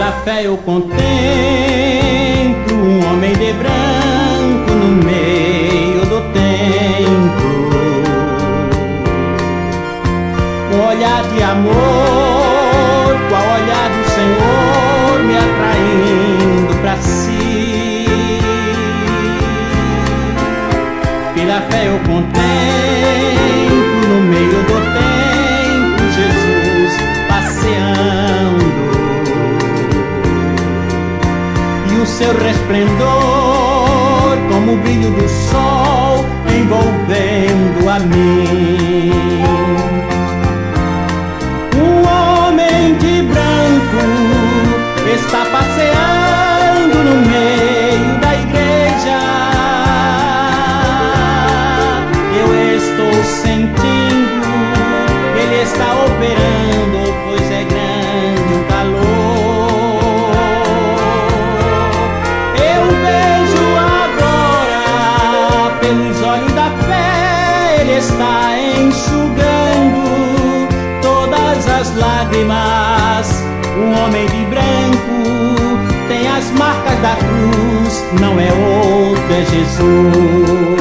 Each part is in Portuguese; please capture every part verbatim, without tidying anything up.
Pela fé eu contemplo um homem de branco no meio do templo, com olhar de amor, com o olhar do Senhor me atraindo para si. Pela fé eu contemplo no meio do templo Jesus passeando, o seu resplendor como o brilho do sol envolvendo a mim. Um homem de branco está passeando no meio da igreja. Eu estou sentindo, ele está operando, pois é grande o calor. Está enxugando todas as lágrimas. Um homem de branco tem as marcas da cruz, não é outro, é Jesus.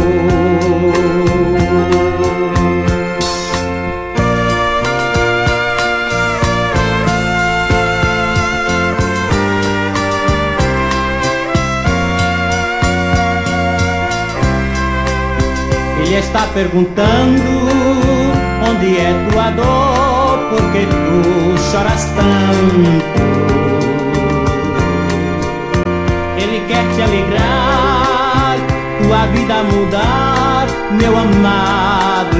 Ele está perguntando onde é tua dor, porque tu choras tanto. Ele quer te alegrar, tua vida mudar, meu amado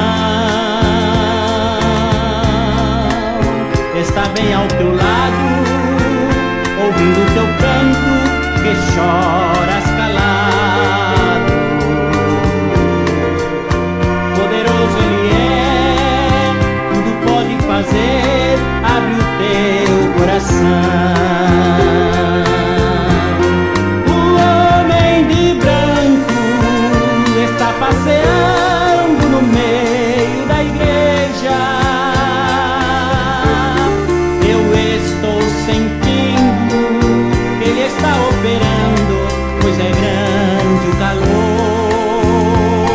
irmão. Está bem ao teu lado, ouvindo teu canto, que choras calado. Fazer, abre o teu coração. O homem de branco está passeando no meio da igreja. Eu estou sentindo, ele está operando, pois é grande o calor.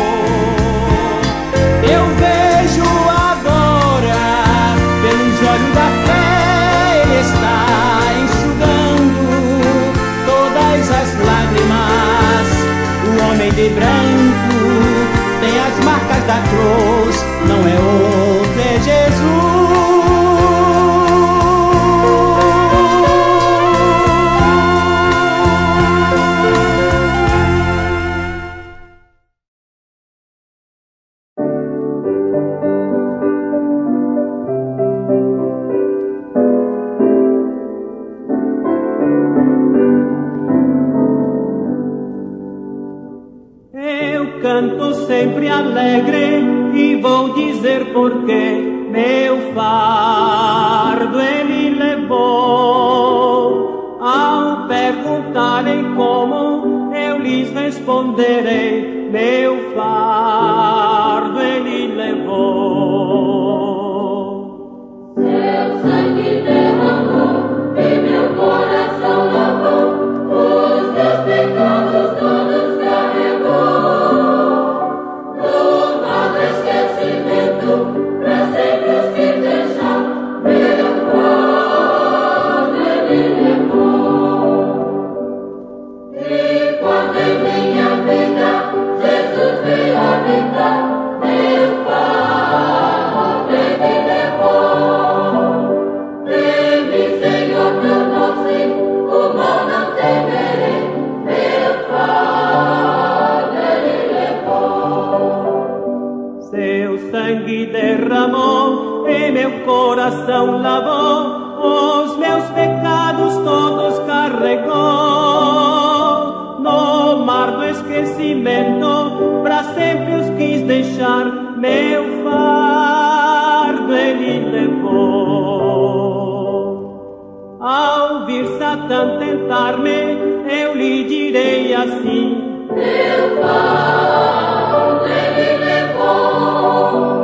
Eu vejo olho da fé, ele está enxugando todas as lágrimas. O homem de branco tem as marcas da cruz, não é outro, é Jesus. Sempre alegre e vou dizer porquê. Meu fardo ele levou. Ao perguntarem como, eu lhes responderei. Meu fardo ele levou. Seu sangue derramou e meu coração lavou. Os meus pecados todos carregou. Pra sempre os que deixar, meu fardo ele levou. E quando em minha vida Jesus veio habitar, meu fardo ele levou. Teme, Senhor, teu doce, o mal não temerei, meu fardo ele levou. Seu sangue derramou e meu coração lavou, os meus pecados todos carregou. No mar do esquecimento, pra sempre os quis deixar, meu fardo ele levou. Ao vir Satã tentar-me, eu lhe direi assim: meu fardo ele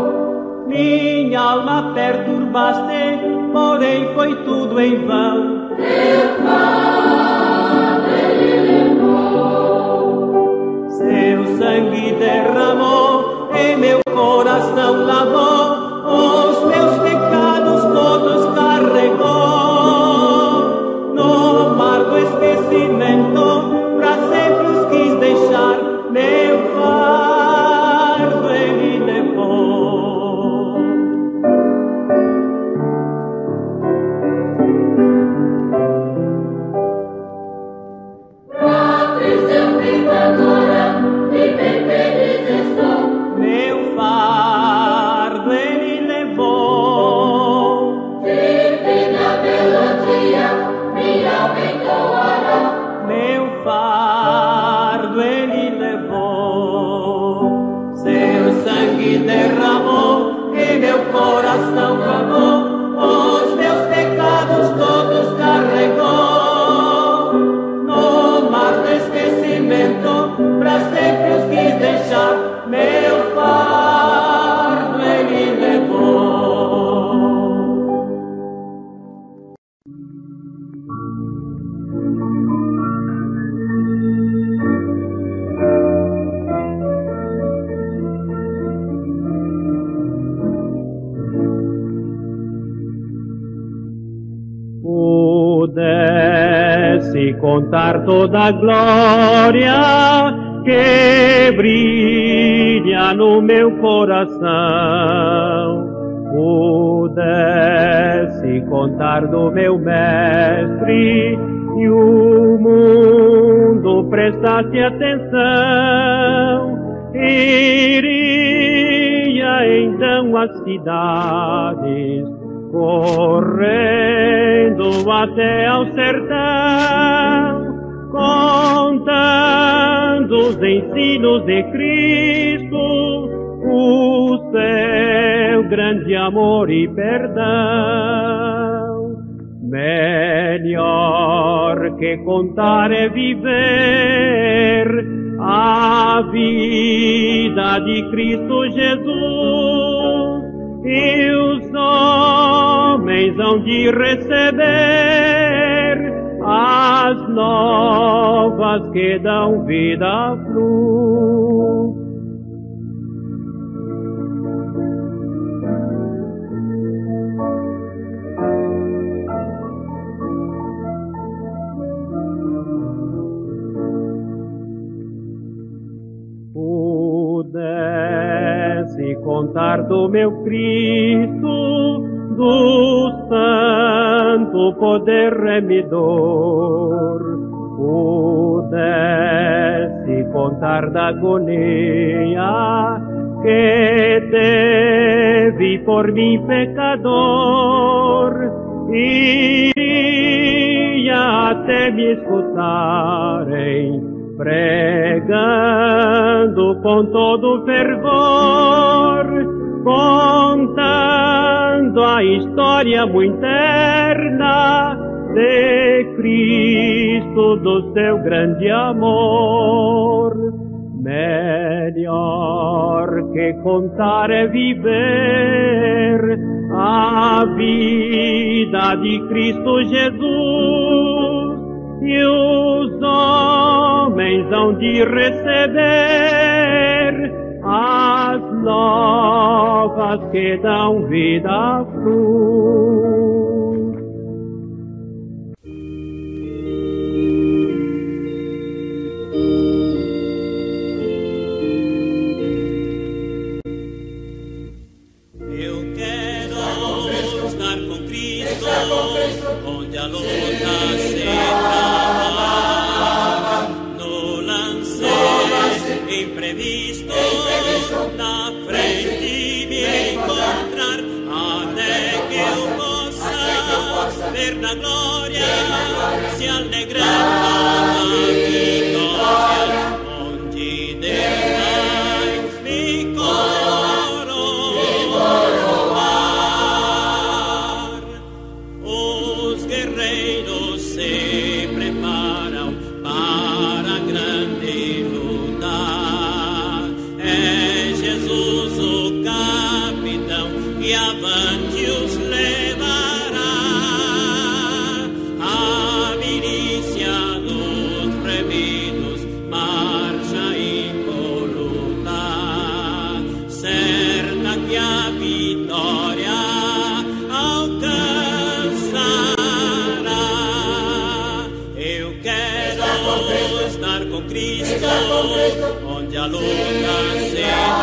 levou. Minha alma perturbaste, porém foi tudo em vão. Pudesse contar toda a glória que brilha no meu coração, pudesse contar do meu mestre e o mundo prestasse atenção, iria então às cidades, correndo até ao sertão, contando os ensinos de Cristo, o seu grande amor e perdão. Melhor que contar é viver a vida de Cristo Jesus, e os homens hão de receber as novas que dão vida à flor. Pudesse contar do meu Cristo, do santo poder remidor, pudesse contar da agonia que teve por mim pecador, iria até me escutarem pregando com todo fervor, contando a história muito terna de Cristo, do seu grande amor. Melhor que contar é viver a vida de Cristo Jesus, e os homens hão de receber as novas que dão vida à flor. Eu quero estar com Cristo, onde a luta se acaba, no lance imprevisto, na frente me encontrar, até que eu possa ver na glória, se alegrar na vitória, onde Deus vai me coroar. Os guerreiros se preparam para a grande luta, quero estar com Cristo, onde a luta se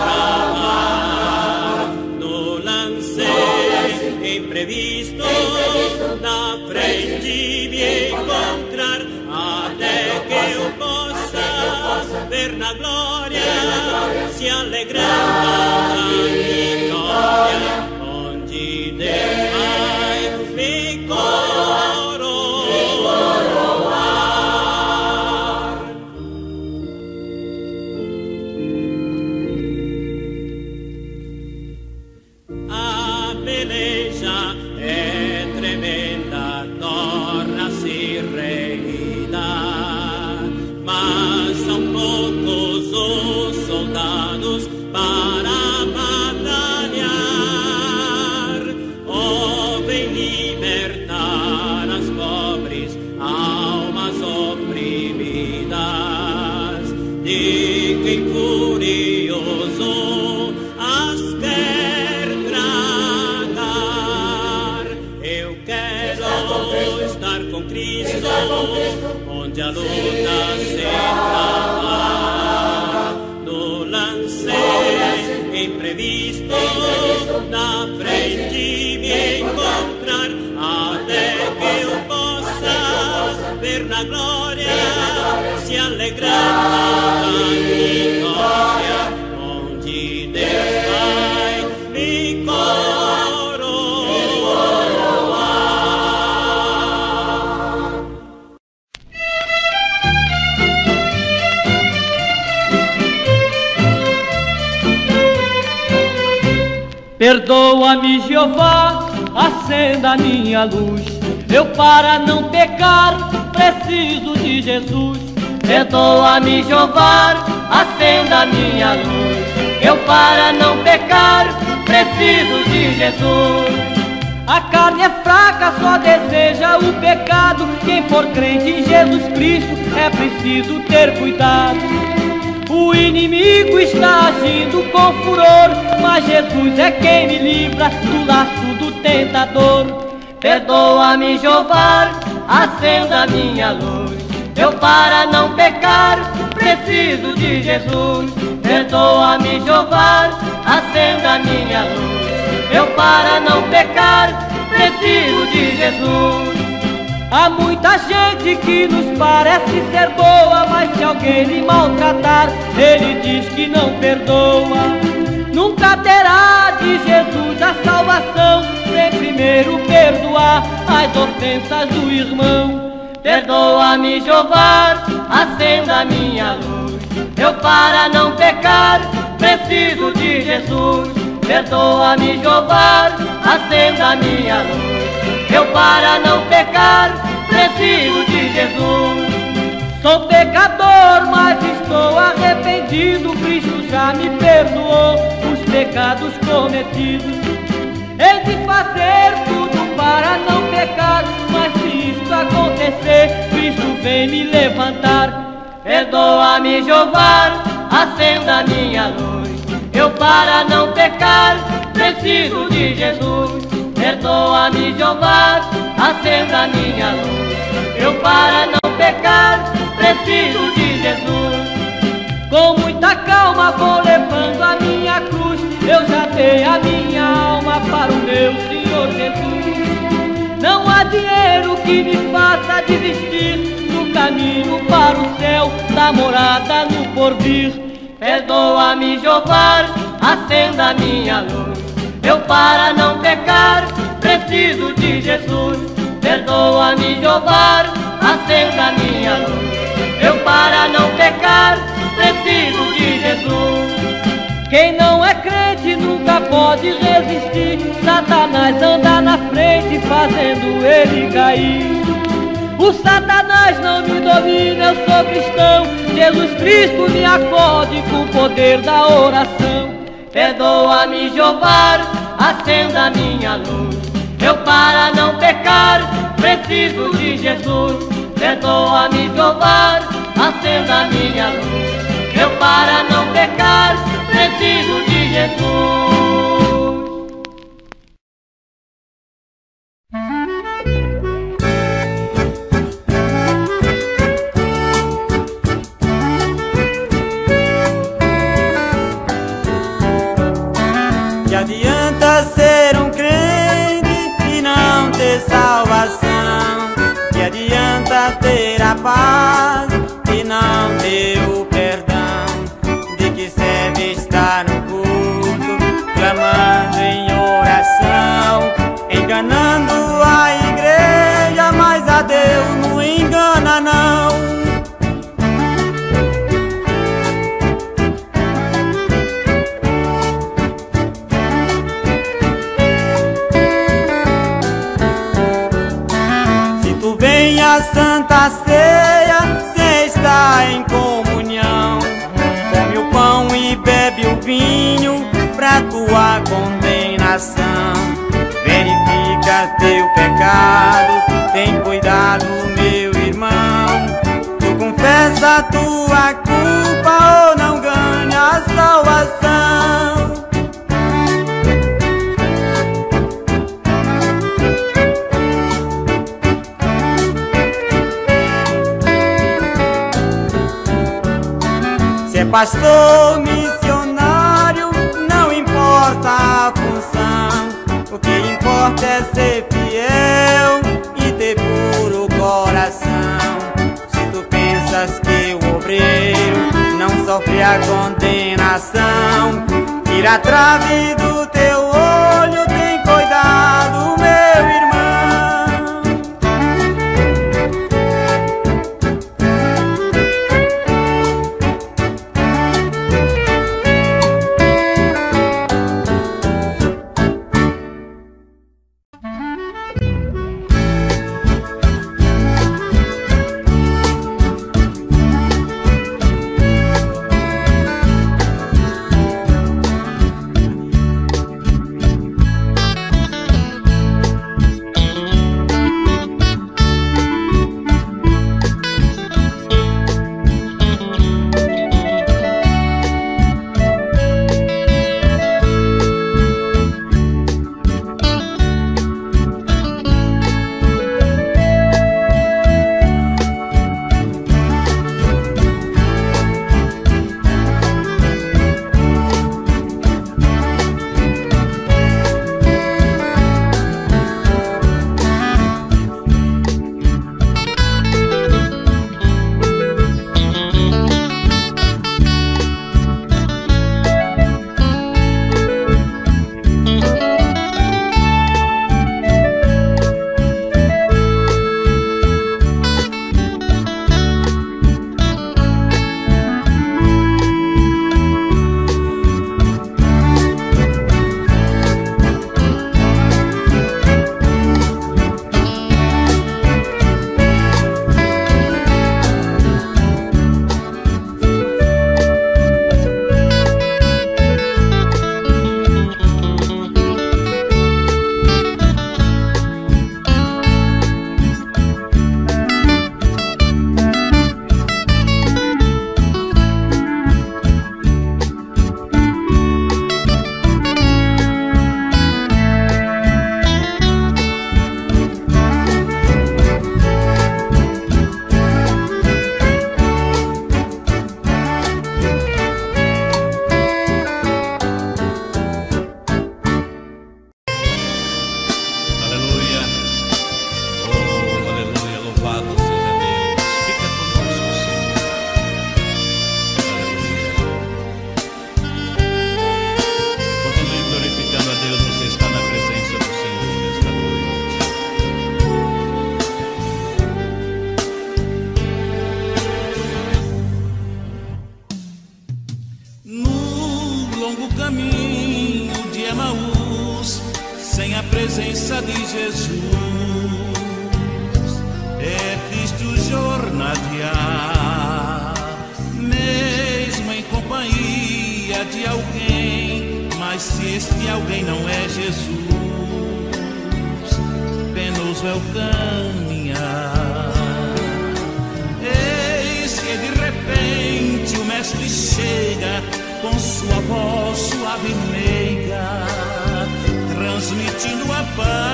trava. No lance imprevisto, na frente me encontrar, até que eu possa ver na glória, se alegrar da vitória, onde Deus vai me coroar. A peleja é tremenda, torna-se reída, mas são poucos os soldados para batalhar. Oh, vem libertar as pobres almas oprimidas, de quem furioso as quer tragar. Eu quero estar com Cristo, onde a luta se trava. No lance imprevisto, na frente me encontrar, até que eu possa ver na glória, se alegrar da vitória, onde Deus vai me coroar. Perdoa-me, Jeová, acenda a minha luz. Eu, para não pecar, preciso de Jesus. Perdoa-me, Jeová, acenda a minha luz. Eu, para não pecar, preciso de Jesus. A carne é fraca, só deseja o pecado. Quem for crente em Jesus Cristo é preciso ter cuidado. O inimigo está agindo com furor, mas Jesus é quem me livra do laço do tentador. Perdoa-me, Jeová, acenda a minha luz. Eu, para não pecar, preciso de Jesus. Perdoa-me, Jeová, acenda a minha luz. Eu, para não pecar, preciso de Jesus. Há muita gente que nos parece ser boa, mas se alguém lhe maltratar, ele diz que não perdoa. Nunca terá de Jesus a salvação, sem primeiro perdoar as ofensas do irmão. Perdoa-me, Jeová, acenda a minha luz. Eu, para não pecar, preciso de Jesus. Perdoa-me, Jeová, acenda a minha luz. Eu, para não pecar, preciso de Jesus. Sou pecador, mas estou arrependido. Cristo já me perdoou os pecados cometidos. Hei de fazer tudo para não pecar, mas se isto acontecer, Cristo vem me levantar. Perdoa-me, Jeová, acenda a minha luz. Eu, para não pecar, preciso de Jesus. Perdoa-me, Jeová, acenda a minha luz. Eu, para não pecar, preciso de Jesus. Com muita calma vou levando a minha cruz. Eu já dei a minha alma para o meu Senhor Jesus. Não há dinheiro que me faça desistir do caminho para o céu, da morada no porvir. Perdoa-me, Jeová, acenda a minha luz. Eu, para não pecar, preciso de Jesus. Perdoa-me, Jeová, acenda a minha luz. Eu, para não pecar, preciso de Jesus. Quem não é crente nunca pode resistir. Satanás anda na frente fazendo ele cair. O Satanás não me domina, eu sou cristão. Jesus Cristo me acode com o poder da oração. Perdoa-me, Jeová, acenda a minha luz. Eu, para não pecar, preciso de Jesus. Perdoa-me, Jeová, acenda a minha luz. Eu, para não pecar, preciso de Jesus. paz e não deu perdão. De que serve estar no culto, clamando em oração, enganando a igreja, mas a Deus não engana não. A Santa Ceia, cê está em comunhão, come o pão e bebe o vinho pra tua condenação. Verifica teu pecado, tem cuidado, meu irmão. Tu confessa tua culpa ou não ganha a salvação. Pastor, missionário, não importa a função, o que importa é ser fiel e ter puro coração. Se tu pensas que o obreiro não sofre a condenação, tira a trave do teu olho, tem cuidado, meu irmão. presença de Jesus é Cristo jornadear, mesmo em companhia de alguém. Mas se este alguém não é Jesus, penoso é o caminhar. Eis que de repente o mestre chega com sua voz suave e meiga, transmitindo a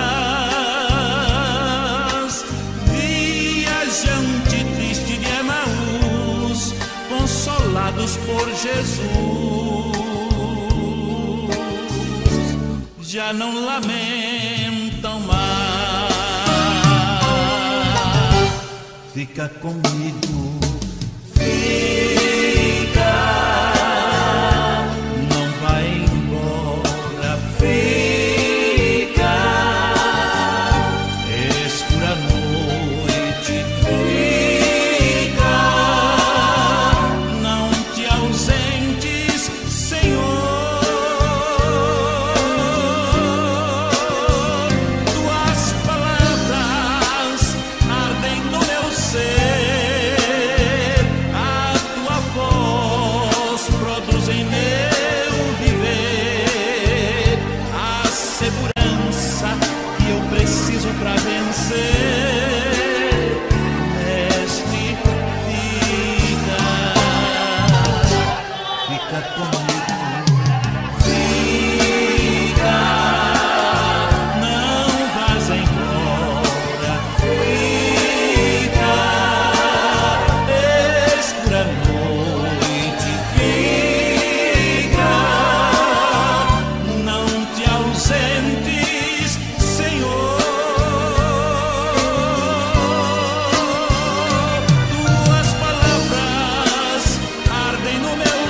paz. Viajante triste de Emaús, consolados por Jesus, já não lamentam mais. fica comigo, fica, não vai embora, fica, escura noite, fica, não te ausentes, Senhor, tuas palavras ardem no meu ser, a tua voz produz em meu viver a segurança que eu preciso pra vencer. Mestre, fica, fica comigo, fica, não vás embora, fica, escura noite, fica, não te ausentes, Senhor, tuas palavras ardem no meu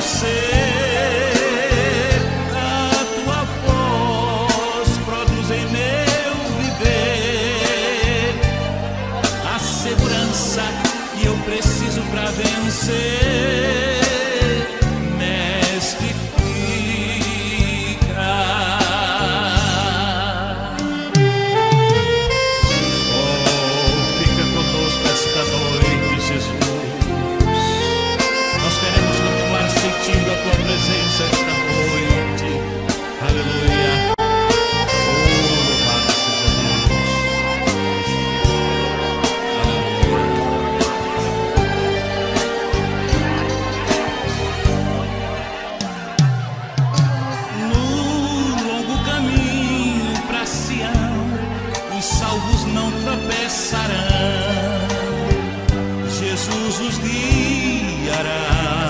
ser, a tua voz produz em meu viver a segurança que eu preciso pra vencer. Mestre, fica, oh, fica conosco esta noite, Jesus. Nós queremos continuar sentindo a tua presença esta noite. Aleluia. Oh, louvado seja Deus. No longo caminho pra Sião, os salvos não tropeçarão. Jesus os guiará.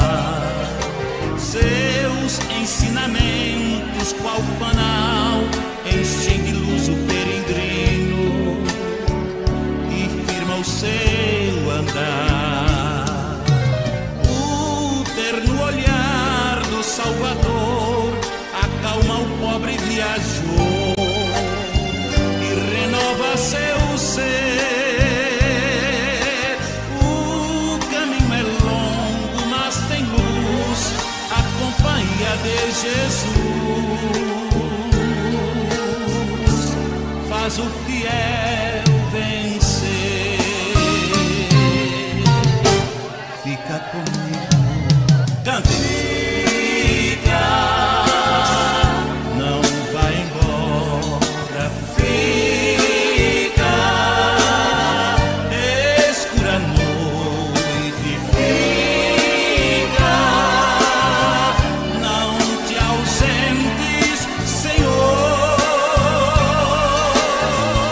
Seus ensinamentos, qual fanal, enchem de luz o peregrino e firma o seu andar. O terno olhar do Salvador acalma o pobre viajor e renova seu ser. O caminho é longo, mas tem luz, a companhia de Jesus faz o fiel vencer. Fica comigo, cante. Fica, não vai embora, fica, escura noite, fica, não te ausentes, Senhor,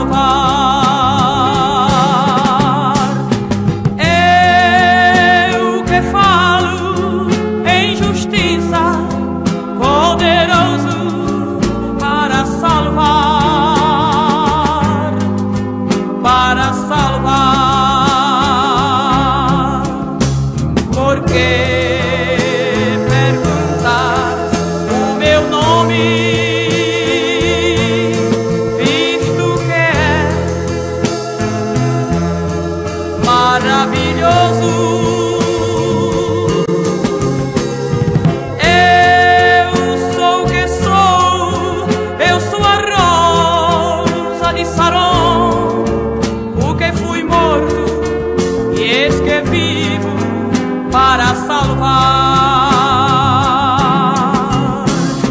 salvar. Eu que falo em justiça, poderoso para salvar, para salvar. Porque para salvar.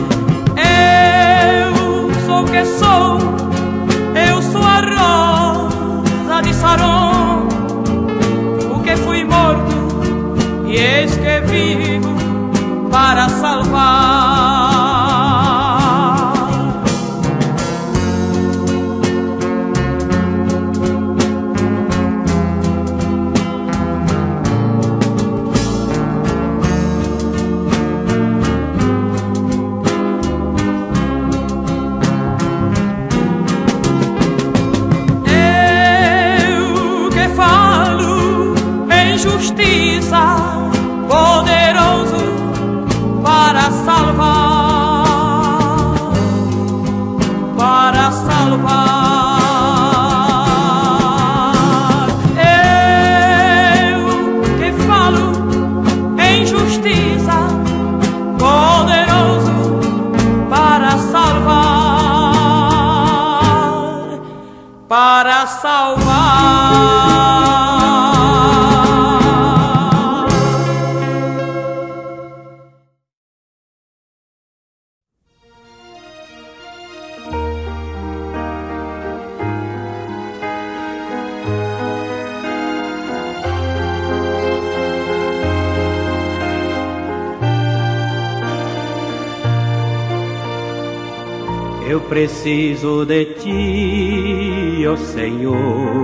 Eu sou que sou, eu sou a rosa de Saron, o que fui morto e eis que vivo para salvar. Justiça, poderoso para salvar, para salvar. Eu que falo em justiça, poderoso para salvar, para salvar. Eu preciso de ti, ó Senhor,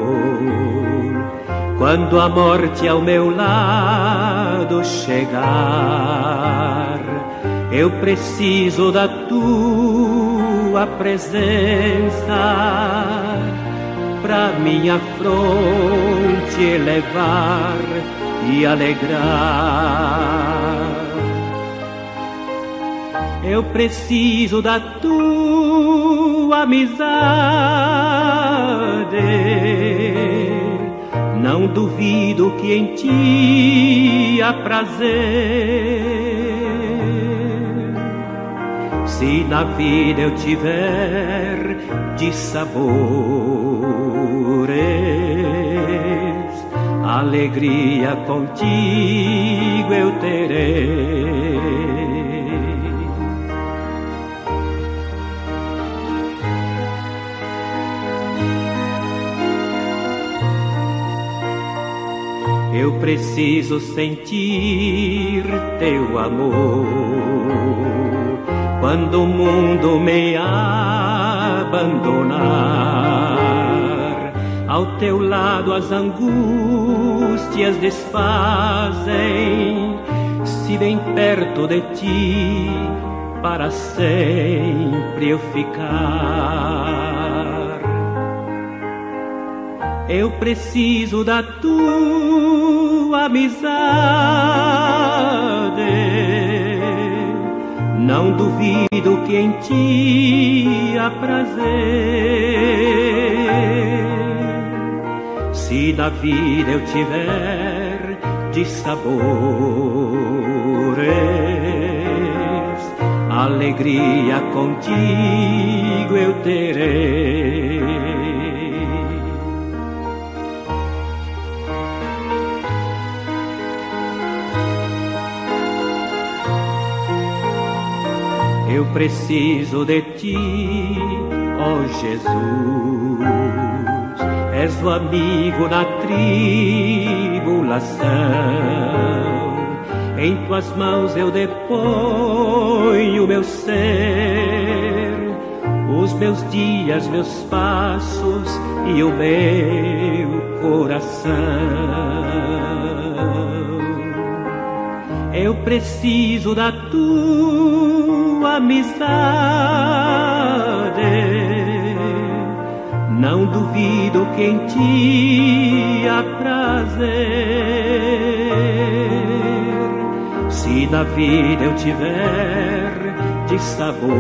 quando a morte ao meu lado chegar. Eu preciso da tua presença pra minha fronte elevar e alegrar. Eu preciso da tua amizade, não duvido que em ti há prazer. Se na vida eu tiver dissabores, alegria contigo eu terei. Eu preciso sentir teu amor quando o mundo me abandonar. Ao teu lado as angústias desfazem, se bem perto de ti para sempre eu ficar. Eu preciso da tua amizade, não duvido que em ti há prazer. Se na vida eu tiver dissabores, alegria contigo eu terei. Eu preciso de ti, ó Jesus, és o amigo na tribulação. Em tuas mãos eu deponho meu ser, os meus dias, meus passos e o meu coração. Eu preciso da tua amizade, não duvido que em ti há prazer. Se na vida eu tiver dissabores,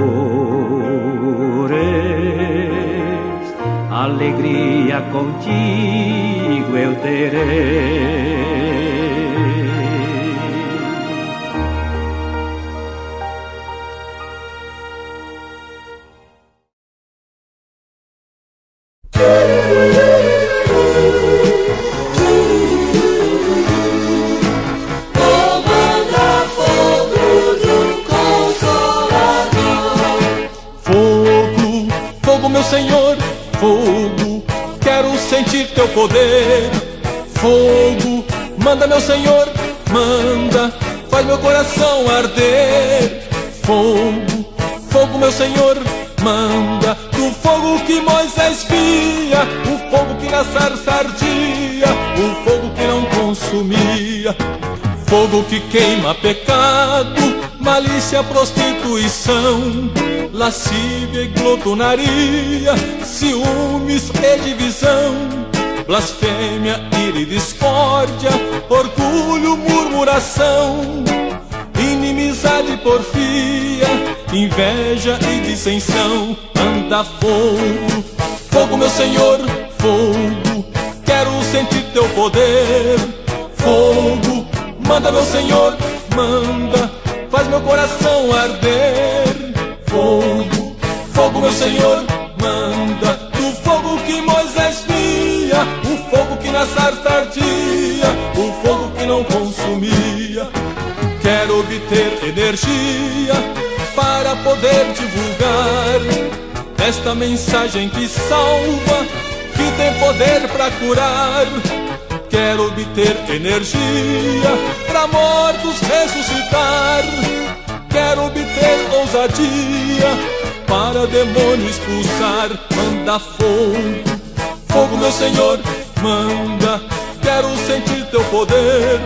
alegria contigo eu terei. Senhor, fogo, quero sentir teu poder. Fogo, manda meu Senhor, manda, faz meu coração arder. Fogo, fogo meu Senhor, manda, do fogo que Moisés via, o fogo que na sarça ardia, o fogo que não consumia. Fogo que queima pecado, malícia, prostituição, lascívia e glutonaria, ciúmes e divisão, blasfêmia, ira e discórdia, orgulho, murmuração, inimizade e porfia, inveja e dissensão. Manda fogo, fogo meu Senhor, fogo, quero sentir teu poder. Fogo, manda meu Senhor, manda, faz meu coração arder. Fogo, fogo meu Senhor, manda, do fogo que Moisés via, o fogo que na sarça ardia, o fogo que não consumia. Quero obter energia para poder divulgar esta mensagem que salva, que tem poder para curar. Quero obter energia para mortos ressuscitar. Quero obter ousadia para demônio expulsar. Manda fogo, fogo meu Senhor, manda, quero sentir teu poder.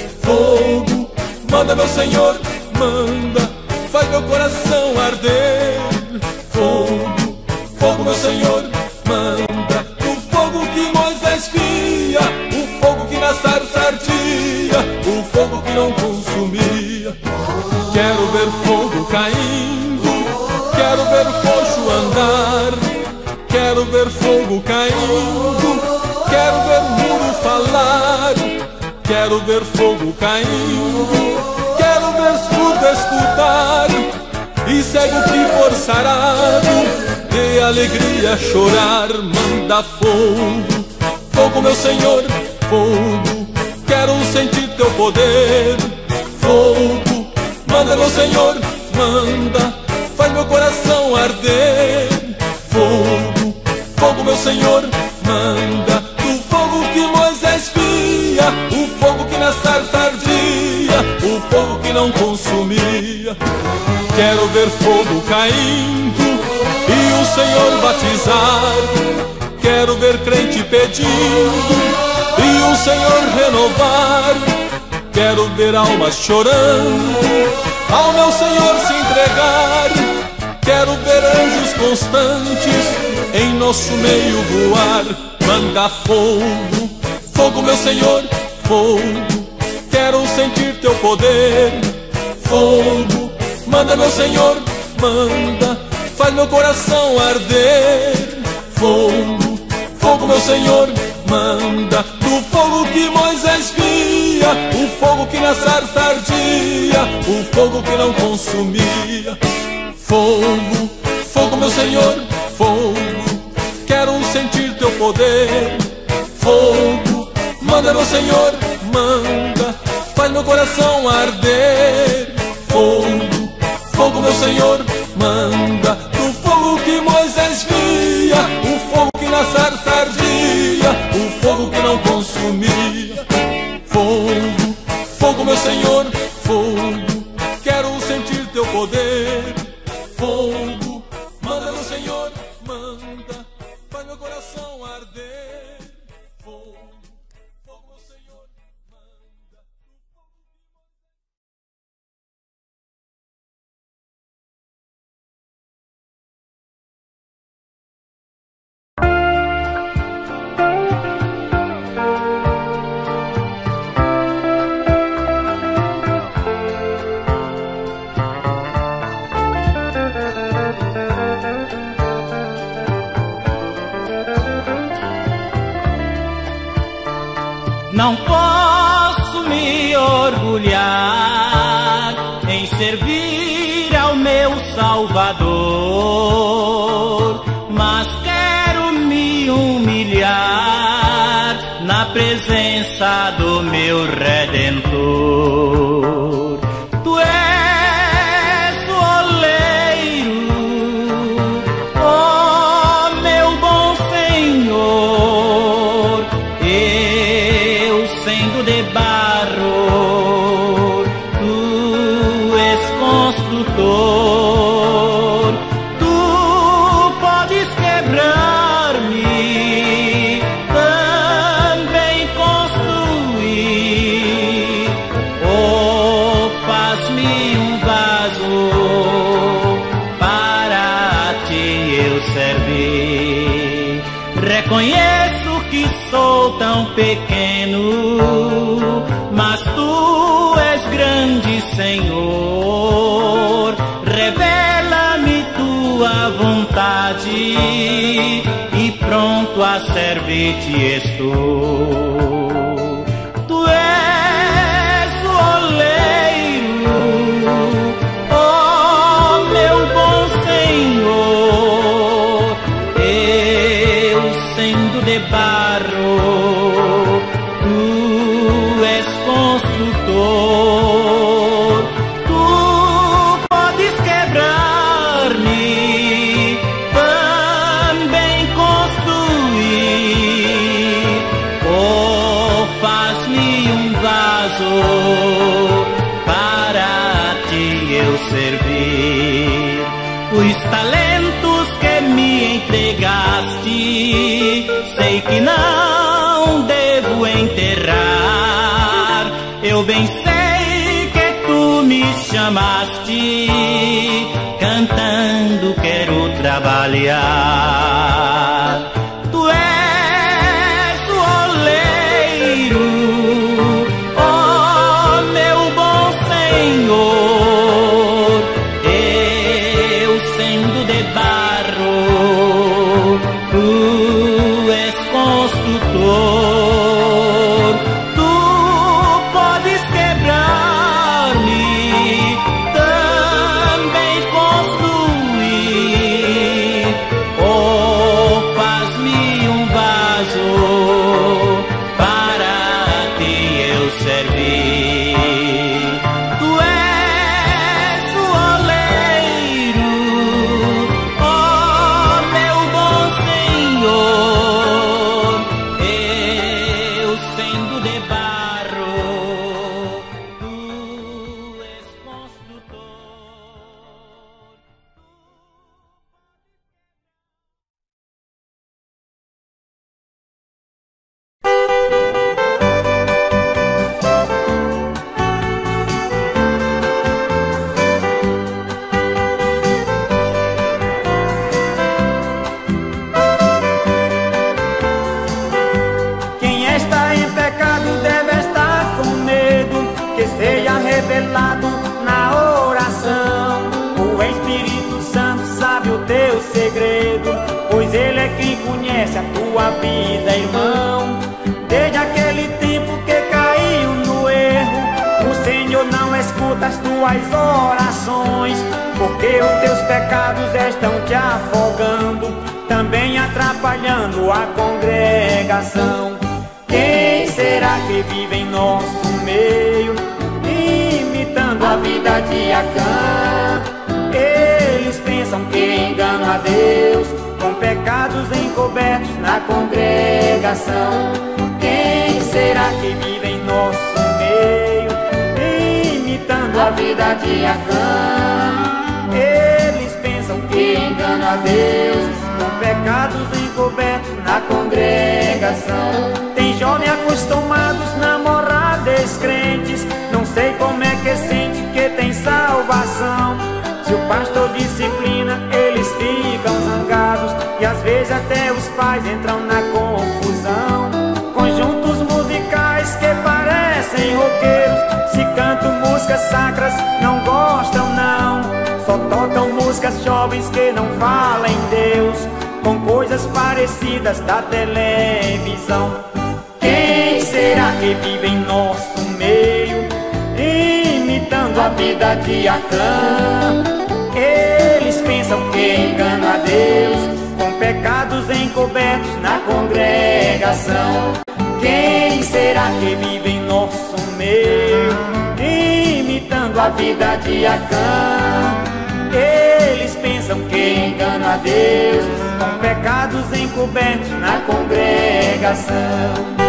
Fogo, manda meu Senhor, manda, faz meu coração arder. Fogo, fogo meu Senhor, manda, o fogo que Moisés via, o fogo que na sarça ardia, o fogo que não consumia. Quero ver fogo caindo, quero ver coxo andar, quero ver fogo caindo, quero ver muro falar, quero ver fogo caindo, quero ver surdo escutar, e cego que for sarado, de alegria chorar. Manda fogo, fogo meu Senhor, fogo, quero sentir teu poder. Fogo, manda meu Senhor, manda, faz meu coração arder. Fogo, fogo meu Senhor, manda, do fogo que Moisés via, o fogo que na sarça ardia, o fogo que não consumia. Quero ver fogo caindo e o Senhor batizar. Quero ver crente pedindo e o Senhor renovar. Quero ver almas chorando, ao meu Senhor se entregar. Quero ver anjos constantes em nosso meio voar. Manda fogo, fogo meu Senhor, fogo, quero sentir teu poder. Fogo, manda meu Senhor, manda, faz meu coração arder. Fogo, fogo meu Senhor, manda, do fogo que Moisés via, o fogo que na sarça ardia, o fogo que não consumia. Fogo, fogo meu Senhor, fogo, quero sentir teu poder. Fogo, manda meu Senhor, manda, faz meu coração arder. Fogo, fogo meu Senhor, manda, do fogo que Moisés via, o fogo que na sarça ardia, o fogo que não consumia. Fogo, fogo meu Senhor, fogo, quero sentir teu poder. Fogo, manda meu Senhor. arder. Fogo, fogo, meu Senhor, manda o fogo de Não posso me orgulhar em servir ao meu Salvador, mas quero me humilhar na presença do meu Redentor. Tu és o oleiro, ó meu bom Senhor, eu sendo de barro, tu és construtor, tu podes quebrar-me, também construir, ou faz-me um vaso para ti eu servir. Reconheço que sou tão pequeno, mas tu és grande, Senhor. Revela-me tua vontade e pronto a servir-te estou. Tu és o oleiro, ó meu bom Senhor, eu sendo de barro, tu és construtor, tu podes quebrar-me, também construir, ou faz-me um vaso para ti eu servir. Os talentos que me entregaste, sei que não devo enterrar. Eu bem sei que tu me chamaste, cantando quero trabalhar. Tu és o oleiro, ó meu bom Senhor, eu sendo de barro, tu és construtor, tu podes quebrar-me, também construir, ou faz-me um vaso para ti eu servir. Tu és o oleiro, ó meu bom Senhor, eu sendo de barro, tu és construtor. Quem está em pecado deve estar com medo, que seja revelado na oração. O Espírito Santo sabe o teu segredo, pois ele é quem conhece a tua vida, irmão. Desde aquele tempo que caiu no erro, o Senhor não escuta as tuas orações, porque os teus pecados estão te afogando, também atrapalhando a congregação. Quem será que vive em nosso meio, imitando a vida de Acã? Eles pensam que enganam a Deus, com pecados encobertos na congregação. Quem será que vive em nosso meio, imitando a vida de Acã? Eles pensam que enganam a Deus, com pecados encobertos na congregação. Tem jovens acostumados, namorar descrentes, não sei como é que sente que tem salvação. Se o pastor disciplina, eles ficam zangados, e às vezes até os pais entram na confusão. Conjuntos musicais que parecem roqueiros, se cantam músicas sacras, não gostam não. Só tocam músicas jovens que não falam em Deus, com coisas parecidas da televisão. Quem será que vive em nosso meio, imitando a vida de Acã? Eles pensam que enganam a Deus, com pecados encobertos na congregação. Quem será que vive em nosso meio, imitando a vida de Acã? Eles pensam que enganam a Deus, com pecados encobertos na congregação.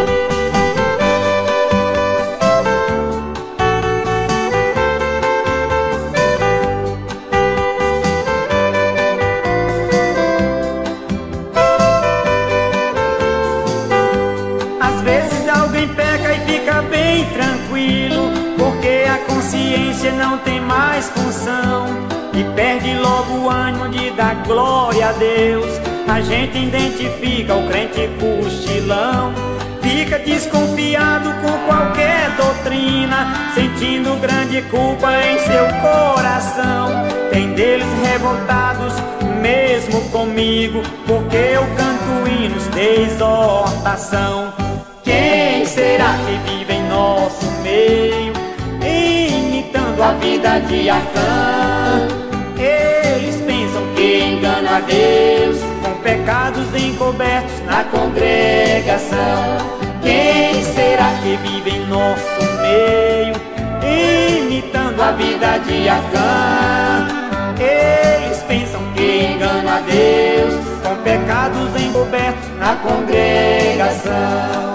Bem tranquilo, porque a consciência não tem mais função, e perde logo o ânimo de dar glória a Deus. A gente identifica o crente cochilão, fica desconfiado com qualquer doutrina, sentindo grande culpa em seu coração. Tem deles revoltados mesmo comigo, porque eu canto hinos de exortação. Quem será que vive em nosso meio, imitando a vida de Acã? Eles pensam que enganam a Deus, com pecados encobertos na congregação. Quem será que vive em nosso meio, imitando a vida de Acã? Eles pensam que enganam a Deus, com pecados encobertos na congregação.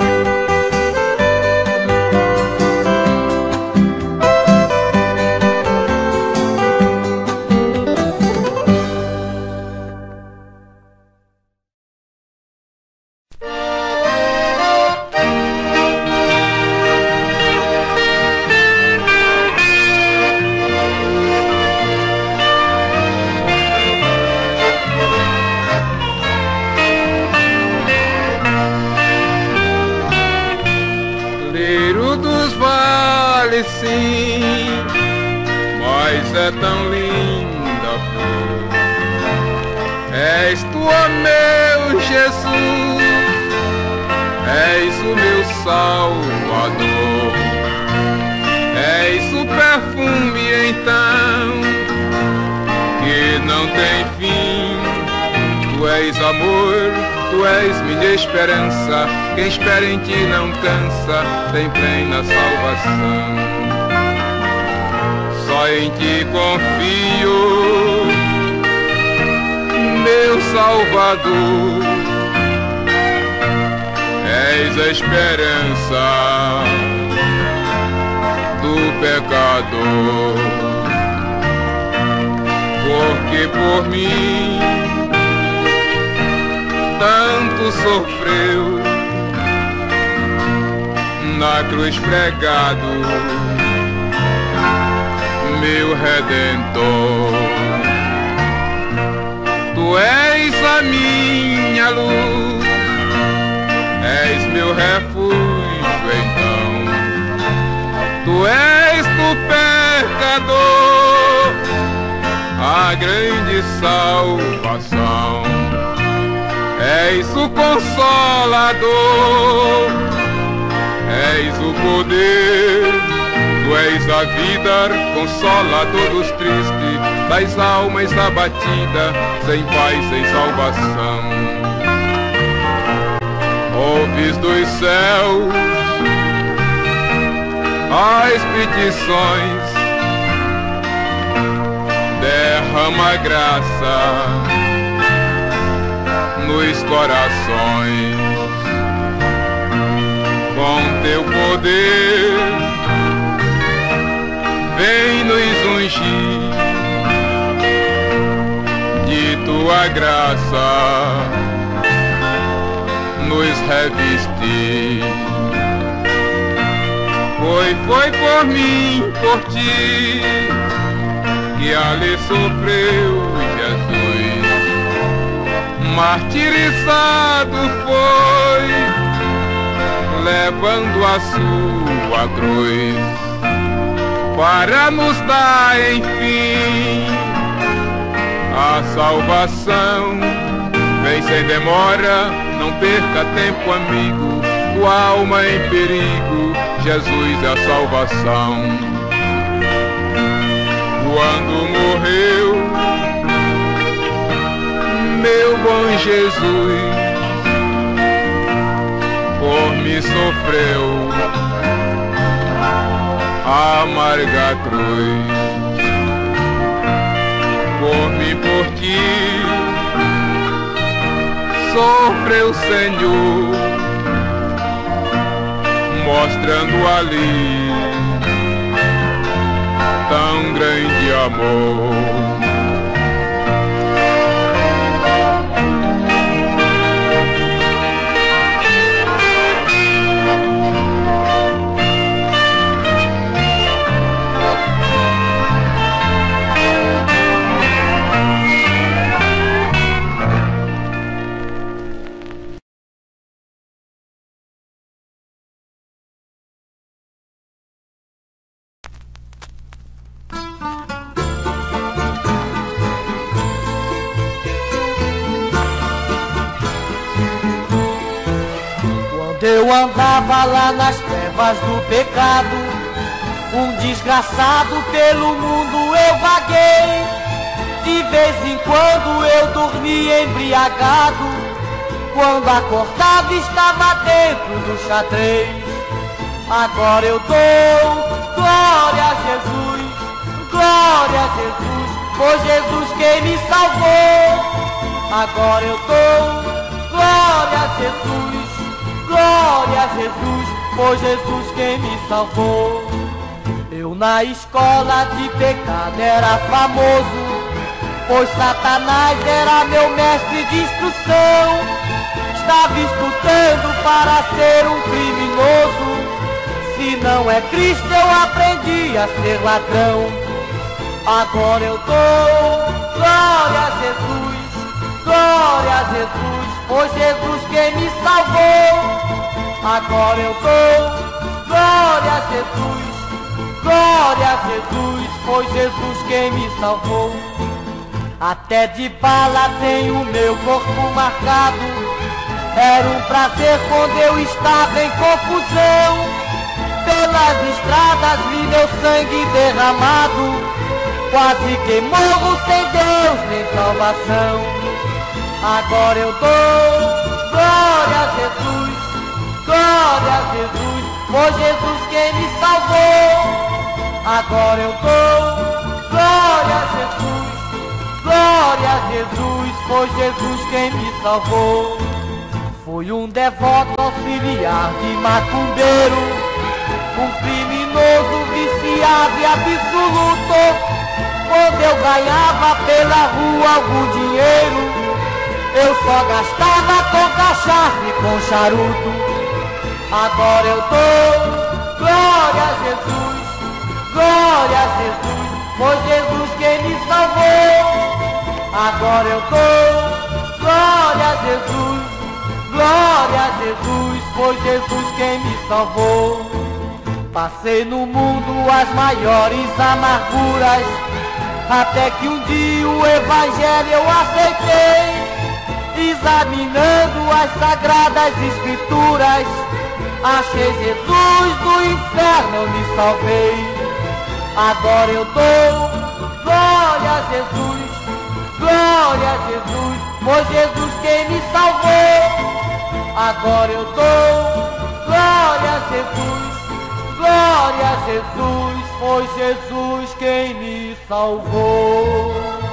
Sim, mas é tão linda a flor. És tu, ó meu Jesus, és o meu Salvador. És o perfume então que não tem fim. Tu és amor, tu és minha esperança. Quem espera em ti não cansa, tem plena salvação. Só em ti confio, meu Salvador. És a esperança do pecador. Porque por mim tanto sofreu, na cruz pregado, meu Redentor. Tu és a minha luz, és meu refúgio então. Tu és do pecador a grande salvação. És o Consolador, és o poder, tu és a vida, consolador dos tristes, das almas abatidas, sem paz, sem salvação. Ouves dos céus as petições, derrama graça nos corações. Com teu poder vem nos ungir de tua tua graça nos revestir. Foi, foi por mim, por ti, que ali sofreu Jesus. Martirizado foi, levando a sua cruz, para nos dar, enfim, a salvação. Vem sem demora, não perca tempo, amigo, tua alma em perigo, Jesus é a salvação. Quando morreu, meu bom Jesus, por mim sofreu a amarga cruz. Por mim, por ti, sofreu o Senhor, mostrando ali tão grande amor. Eu andava lá nas trevas do pecado, um desgraçado pelo mundo eu vaguei. De vez em quando eu dormia embriagado, quando acordava estava dentro do xadrez. Agora eu dou glória a Jesus, glória a Jesus, foi Jesus quem me salvou. Agora eu dou glória a Jesus, glória a Jesus, foi Jesus quem me salvou. Eu na escola de pecado era famoso, pois Satanás era meu mestre de instrução. Estava estudando para ser um criminoso, se não é Cristo eu aprendi a ser ladrão. Agora eu dou glória a Jesus, glória a Jesus, foi Jesus quem me salvou. Agora eu dou glória a Jesus, glória a Jesus, foi Jesus quem me salvou. Até de bala tenho o meu corpo marcado, era um prazer quando eu estava em confusão. Pelas estradas vi meu sangue derramado, quase que morro sem Deus, sem salvação. Agora eu dou glória a Jesus, glória a Jesus, foi Jesus quem me salvou. Agora eu dou glória a Jesus, glória a Jesus, foi Jesus quem me salvou. Fui um devoto auxiliar de macumbeiro, um criminoso viciado e absoluto. Quando eu ganhava pela rua algum dinheiro, eu só gastava com cachaça e com charuto. Agora eu dou glória a Jesus, glória a Jesus, foi Jesus quem me salvou. Agora eu dou glória a Jesus, glória a Jesus, foi Jesus quem me salvou. Passei no mundo as maiores amarguras, até que um dia o Evangelho eu aceitei. Examinando as sagradas escrituras, achei Jesus do inferno, eu me salvei. Agora eu dou glória a Jesus, glória a Jesus, foi Jesus quem me salvou. Agora eu dou glória a Jesus, glória a Jesus, foi Jesus quem me salvou.